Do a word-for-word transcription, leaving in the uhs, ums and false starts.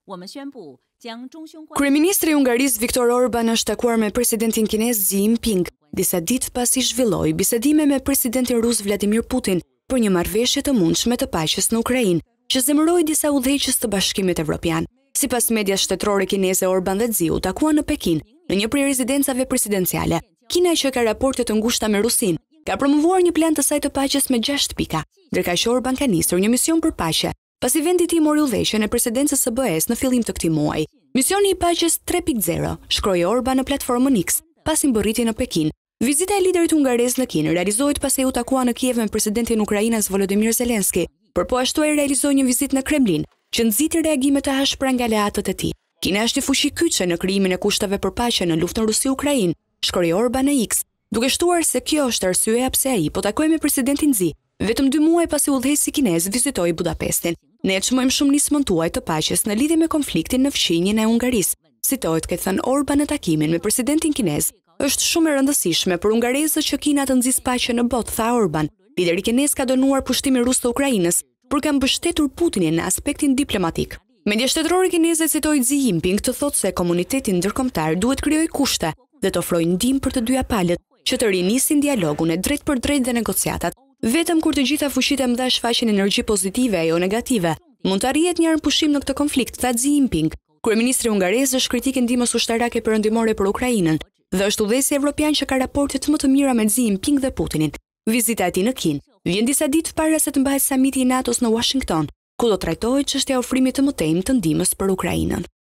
Kryeministri i Hungarisë Viktor Orban është takuar me presidentin kinez Xi Jinping, disa ditë pasi zhvilloi bisedime me presidentin rus Vladimir Putin për një marrëveshje të mundshme të paqes në Ukrainë, që zemëroi disa udhëheqës të Bashkimit Evropian. Sipas medias shtetërore kineze, Orban dhe Xi u takuan në Pekin, në një prej rezidencave presidenciale. Kina, që ka raporte të ngushta me Rusinë, ka promovuar një plan të saj të paqes me gjashtë pika, ndërkaq që Orban ka nisur një mision për paqe, pasi vendi i tij mori udhëheqjen e presidencës së B E-s në fillim të këtij muaji. Misioni i paqes tre pikë zero, shkroi Orban në platformën X, pasi mbërriti në Pekin. Vizita e liderit hungarez në Kinë realizohet pasi u takua në Kiev me presidentin e Ukrainës Volodymyr Zelensky, por po ashtu ai realizoi një vizitë në Kremlin, që nxiti reagime të hashpra nga aleatët e tij. Kina është një fuqi kyçe në krijimin e kushtave për paqe në luftën Rusi-Ukrainë, shkroi Orban në X, duke shtuar se kjo është arsyeja pse ai po takoi me presidentin Xi, vetëm dy muaj pasi udhëheqësi kinez vizitoi Budapestin. Ne çmojmë shumë nismën tuaj të paqes në lidhje me konfliktin në fqinjen e Hungarisë. Citohet ke thënë Orban në takimin me presidentin kinez. Është shumë e rëndësishme për hungarezët që Kina të nxjisë paqe në botë, tha Orban. Lideri kinez ka dënuar pushtimin rus të Ukrainës, por ka mbështetur Putinin në aspektin diplomatik. Media shtetërore kineze citoi Xi Jinping të thotë se komuniteti ndërkombëtar duhet krijojë kushte dhe të ofrojë ndihmë për të dyja palët, që të rinisin dialogun e drejt për drejt dhe negociatat. Vetëm kur të gjitha fuqitë e mëdha shfaqin energji pozitive ajo negative, mund të arrihet një armpushim në këtë konflikt, tha Xi Jinping. Kryeministri hungarez është kritik i ndihmës ushtarake perëndimore për Ukrainën dhe është udhëheqësi evropian që ka raportet më të mira me Xi Jinping dhe Putinin. Vizita e tij në Kinë vjen disa ditë para se të mbahet samiti i NATO-s në Washington, ku do trajtohet çështja e ofrimit të mëtejmë të ndihmës për Ukrainën.